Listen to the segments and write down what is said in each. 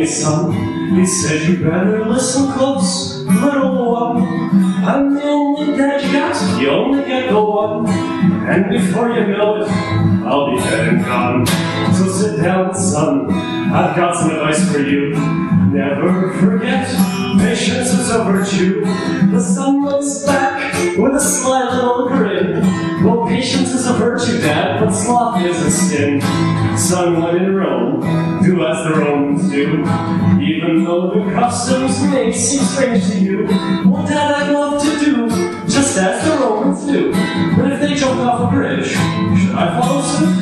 me, son. He said, you better listen close, little one. I'm the only dad you got, you only get the one. And before you know it, I'll be dead and gone. So sit down, son, I've got some advice for you. Never forget, patience is a virtue. The son looks back with a sly little grin. Well, patience is a virtue, Dad, but sloth is a sin. Son, when in Rome, do as the Romans do. Even though the customs may seem strange to you, well, Dad, I'd love to do just as the Romans do. But if they jump off a bridge, should I follow suit?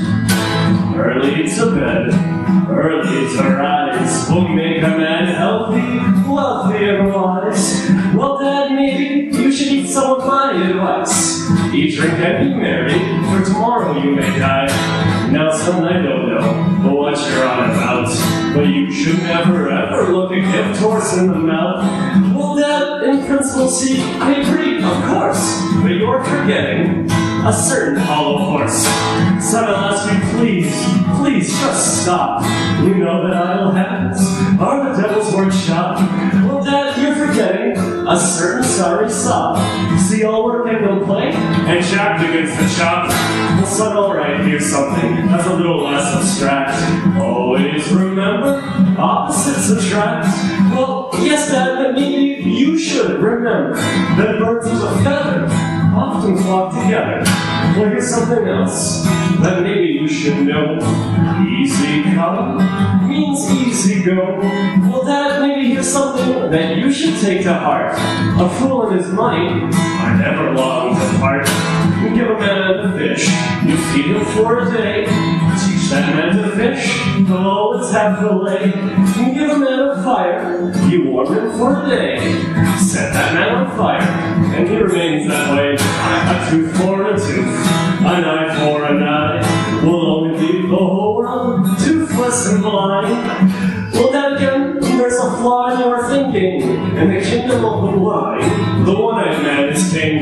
Early to bed, early to rise, will make a man healthy, wealthy, and wise. Well, Dad, maybe you should eat some of my advice. Eat, drink, and be merry, for tomorrow you may die. Now, son, I don't know what you're on about, but you should never, ever look a gift horse in the mouth. Well, Dad, in principle, see, I agree, of course, but you're forgetting a certain hollow horse. Son, I'll ask you, please, just stop. You know that idle habits are the devil's workshop. Well, Dad, you're forgetting a certain sorry sop. See, all work and no play, and Jack begins to chop. Well, son, alright, here's something that's a little less abstract. Always remember, opposites attract. Well, yes, Dad, but maybe you should remember that birds of a feather often flock together. Well, here's something else that maybe you should know. Easy come means easy go. Well, Dad, maybe here's something that you should take to heart. A fool and his money are never long to part. You give a man a fish, you feed him for a day. Teach that man to fish, he'll always have to lay. You give a man a fire, you warm him for a day. Set that man on fire, and he remains that way. A tooth for a tooth, an eye for an eye, will only leave the whole world toothless and blind. Well, then again, there's a flaw in your thinking. In the kingdom of the blind, the one-eyed man is king.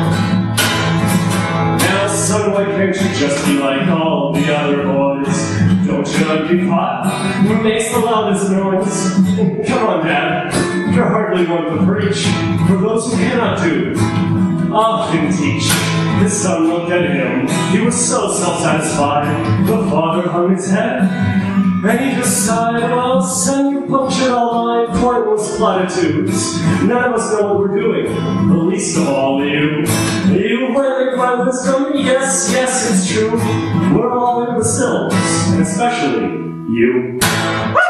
Now, son, why can't you just be like all the other boys? Don't you like being hot? Who makes the loudest noise? Come on, Dad, you're hardly one to preach. For those who cannot do, often teach. His son looked at him, he was so self-satisfied. The father hung his head, and he just sighed. Well, son, you punctured all my pointless platitudes. None of us know what we're doing, the least of all you. You learning my wisdom? Yes, it's true. We're all imbeciles, and especially you.